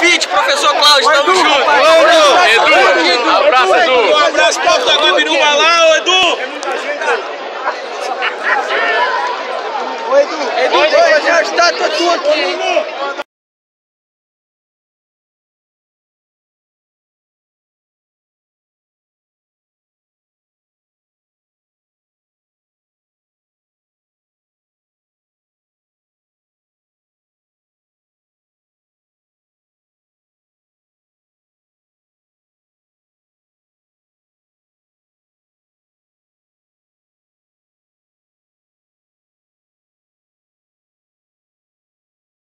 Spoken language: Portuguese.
Fit, professor Cláudio, tamo junto. Edu, abraço, Edu. Um abraço pro povo da Guabiruba lá, ô Edu. Ô Edu, tem que fazer a estátua tua aqui, hein?